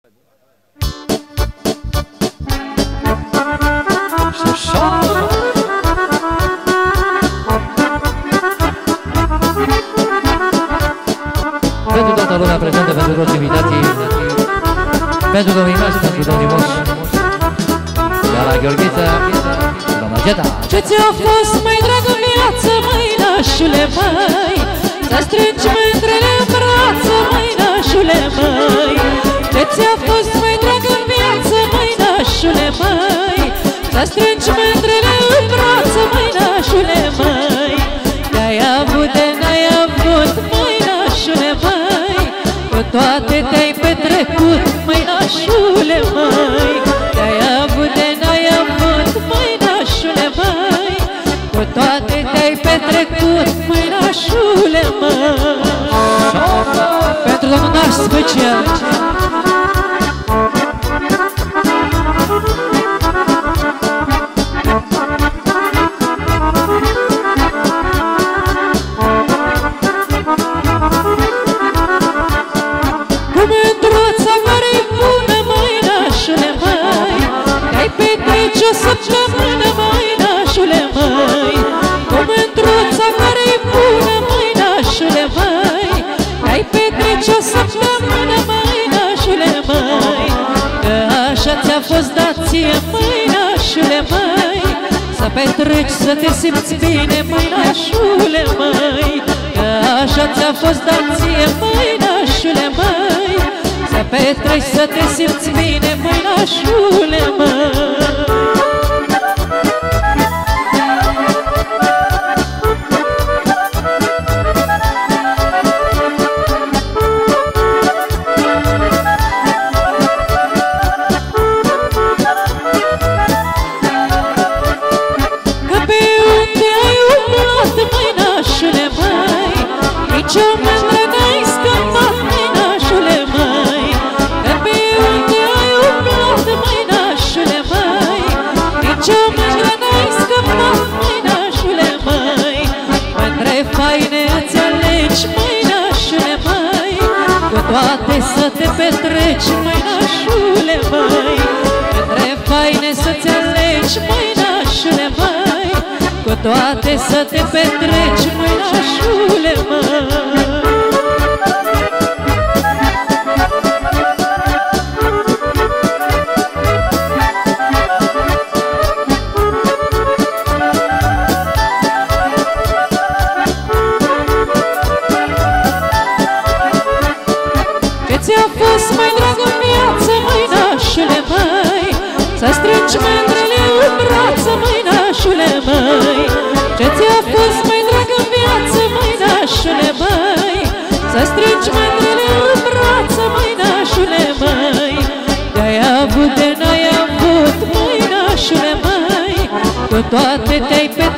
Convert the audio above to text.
Pentru toată lumea prezentă, pentru toți invitații, pentru domnii Naș, pentru domnii Moș, de la Gheorghiță, doamna Geta. Ce ți-a fost mai drag în viață, măi, nașule, măi? Să strângi mândrele în brață, măi, nașule, măi? Ce ți-a fost mai drag în viață, măi, nașule, măi? Să strângi mândrele în brață, măi, nașule, măi? De-ai avut de n-ai avut, măi, nașule, măi? Cu toate te-ai petrecut, măi, nașule, măi? De-ai avut de n-ai avut, măi, nașule, măi? Cu toate te-ai petrecut, măi, nașule, măi? Pentru domnul Naș special. Cu mândruța care-i bună, măi, nașule, măi? Te-ai petrece o săptămână, măi, nașule, măi? Cu mândruța care-i bună, măi, nașule, măi? Te-ai petrece o săptămână, măi, nașule, măi? Că așa ți-a fost dat ție, măi, nașule, măi? Să petreci, să te simți bine, măi, nașule, măi? Că așa ți-a fost dat ție, măi, nașule, măi? Să petreci, să te simți bine, măi, nașule, măi? Că pe unde ai umblat, măi, nașule, măi? Nici o mândră n-ai scăpat, măi, nașule, măi? Că pe unde ai umblat, măi, nașule, măi? Nici o mândră n-ai scăpat, măi, nașule, măi? Mândre faine îți alegi, măi, nașule, măi? Cu toate să te petreci, măi, nașule, măi? Mândre faine să-ți alegi, măi, nașule, măi? Cu toate să te petreci, măi, nașule, măi? Ce ți-a fost mai drag în viață, măi, nașule, măi? Să strângi mândrele în brață, măi, nașule, măi? Ce ți-a fost mai drag în viață, măi, nașule, măi? Să strângi mândrele în brață, măi, nașule, măi? De-ai avut de n-ai avut, măi, nașule, măi? Cu toate te-ai petrecut,